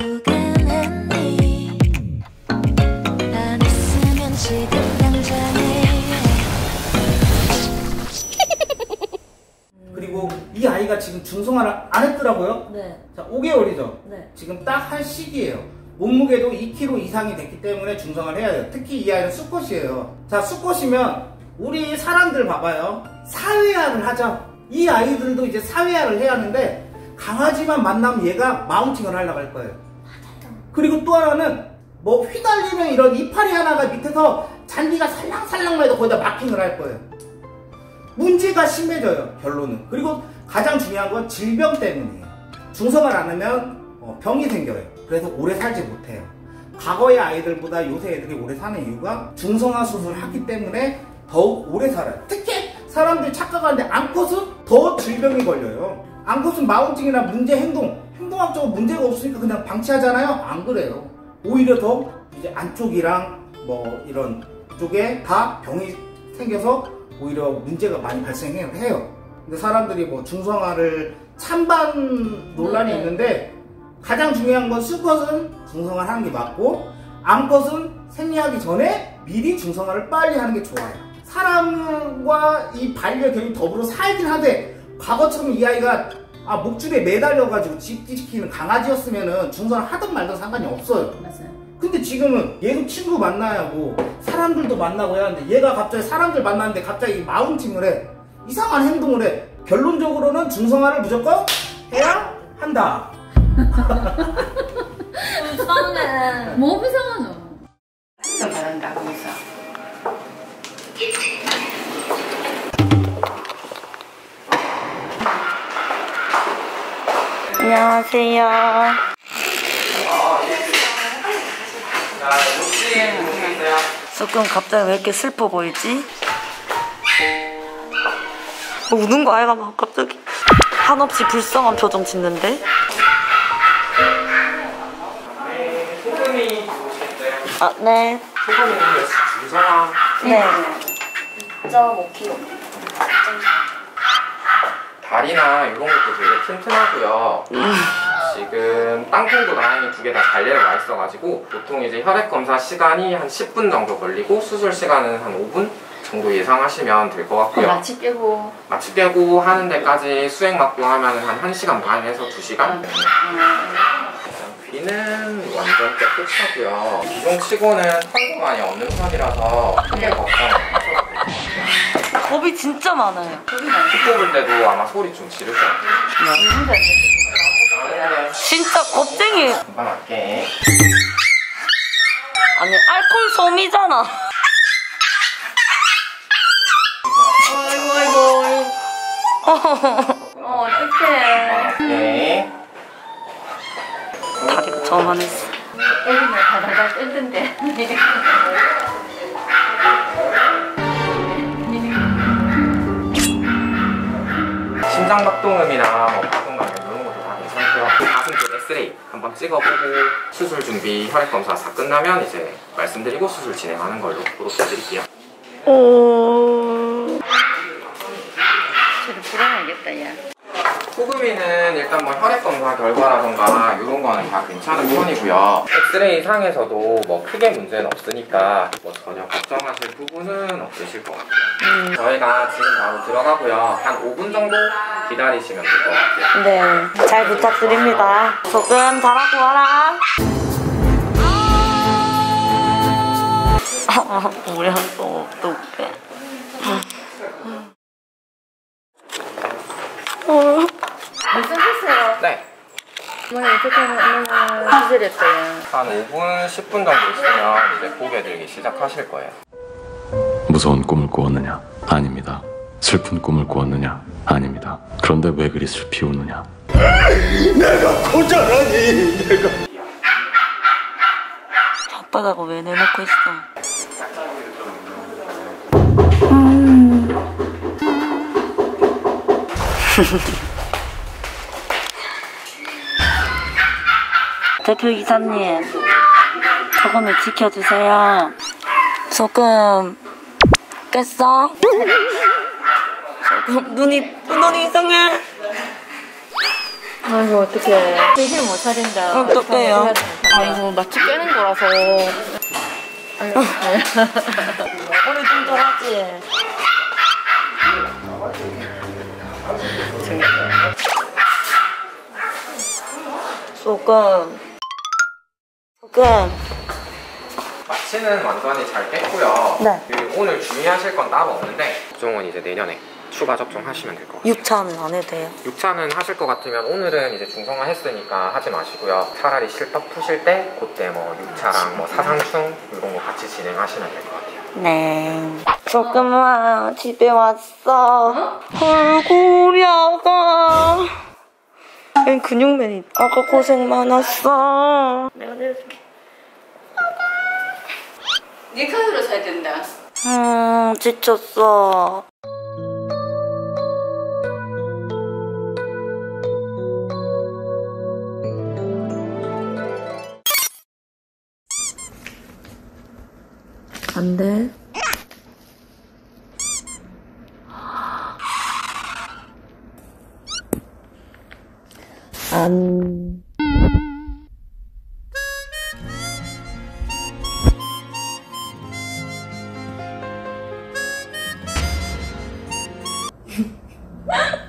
두근했니 안 했으면 지금 당장에. 그리고 이 아이가 지금 중성화를 안 했더라고요. 네. 자, 5개월이죠. 네. 지금 딱 할 시기예요. 몸무게도 2kg 이상이 됐기 때문에 중성화를 해야 돼요. 특히 이 아이는 수컷이에요. 자, 수컷이면 우리 사람들 봐봐요. 사회화를 하죠. 이 아이들도 이제 사회화를 해야 하는데 강아지만 만나면 얘가 마운팅을 하려고 할 거예요. 그리고 또 하나는 뭐 휘날리는 이런 이파리 하나가 밑에서 잔디가 살랑살랑만 해도 거기다 마킹을 할 거예요. 문제가 심해져요, 결론은. 그리고 가장 중요한 건 질병 때문이에요. 중성화를 안 하면 병이 생겨요. 그래서 오래 살지 못해요. 과거의 아이들보다 요새 애들이 오래 사는 이유가 중성화 수술을 하기 때문에 더욱 오래 살아요. 특히 사람들이 착각하는데 암컷은 더 질병이 걸려요. 암컷은 마운팅이나 문제 행동학적으로 문제가 없으니까 그냥 방치하잖아요. 안 그래요. 오히려 더 이제 안쪽이랑 뭐 이런 쪽에 다 병이 생겨서 오히려 문제가 많이 발생해요. 근데 사람들이 뭐 중성화를 찬반 논란이 있는데 가장 중요한 건 수컷은 중성화를 하는 게 맞고 암컷은 생리하기 전에 미리 중성화를 빨리 하는 게 좋아요. 사람과 이 반려견이 더불어 살긴 하되 과거처럼 이 아이가 목줄에 매달려가지고 지키는 강아지였으면은 중성화를 하든 말든 상관이 없어요. 맞아요. 근데 지금은 얘도 친구 만나야 하고 사람들도 만나고 해야 하는데 얘가 갑자기 사람들 만나는데 갑자기 마운팅을 해. 이상한 행동을 해. 결론적으로는 중성화를 무조건 해야 한다. 불쌍해. 뭐 불쌍하노? 좀 바른다 거기서. 안녕하세요. 조금 갑자기 왜 이렇게 슬퍼 보이지? 우는 거 아이가 막 갑자기 한없이 불쌍한 표정 짓는데? 소금이 들어오시겠어요? 아, 네. 소금이 중성화. 네. 5kg. 다리나 이런 것도 되게 튼튼하고요. 지금 땅콩도 다행히 2개 다 잘 내려와 있어가지고 보통 이제 혈액 검사 시간이 한 10분 정도 걸리고 수술 시간은 한 5분 정도 예상하시면 될 것 같고요. 마취 빼고 하는 데까지 수액 맞고 하면 한 1시간 반에서 2시간. 귀는 완전 깨끗하고요. 기존 치고는 털도 많이 없는 편이라서 크게 걱정 안 하셔도 돼요. 겁이 진짜 많아요. 피 뽑을 때도 아마 소리 좀 지를 거예요. 진짜 겁쟁이. 금방 할게. 아니, 알코올 솜이잖아. 아이고. 어떡해. 오케이. 다리가 저만했어. 애기는 다다다 뜯던데. 심장박동음이나 뭐 박동감 이런 것도 다 괜찮고요. 가슴 쪽 엑스레이 한번 찍어보고 수술 준비 혈액 검사 다 끝나면 이제 말씀드리고 수술 진행하는 걸로 보도해드릴게요. 저도 불안하겠다 야. 소금이는 일단 뭐 혈액 검사 결과라던가 이런 거는 다 괜찮은 편이고요. 엑스레이 상에서도 뭐 크게 문제는 없으니까 뭐 전혀 걱정하실 부분은 없으실 것 같아요. 저희가 지금 바로 들어가고요. 한 5분 정도 기다리시면 될 것 같아요. 네, 잘 부탁드립니다. 조금 잘하고 와라. 우리 한또 어떡해. 말씀하세요. 네. 어머니 어떻게 하면 수술했어요? 한 5분, 10분 정도 있으면 이제 고개 들기 시작하실 거예요. 무서운 꿈을 꾸었느냐? 아닙니다. 슬픈 꿈을 꾸었느냐? 아닙니다. 그런데 왜 그리 슬피 우느냐? 내가 고자라니 내가. 바빠다고 왜 내놓고 있어? 대표 이사님, 저거는 지켜주세요. 조금 깼어? 조금 눈이 이상해. 아이고 어떡해. 정신 못 차린다. 어떡해요? 아이고 마취 깨는 거라서. 아이고. 오늘 좀 덜하지? 소금. 마취는 완전히 잘 깼고요. 네. 그 오늘 주의하실 건 따로 없는데 접종은 이제 내년에 추가 접종하시면 될 것 같아요. 6차는 안 해도 돼요? 6차는 하실 것 같으면 오늘은 이제 중성화 했으니까 하지 마시고요. 차라리 실밥 푸실 때 그때 뭐 6차랑 뭐 사상충 이런 거 같이 진행하시면 될 것 같아요. 네. 조금만 집에 왔어. 얼굴이 아가. 웬 근육맨이 아까 고생 많았어. 내가 내줄게. 네 카드로 사야 된다. 지쳤어. 안 돼. 안.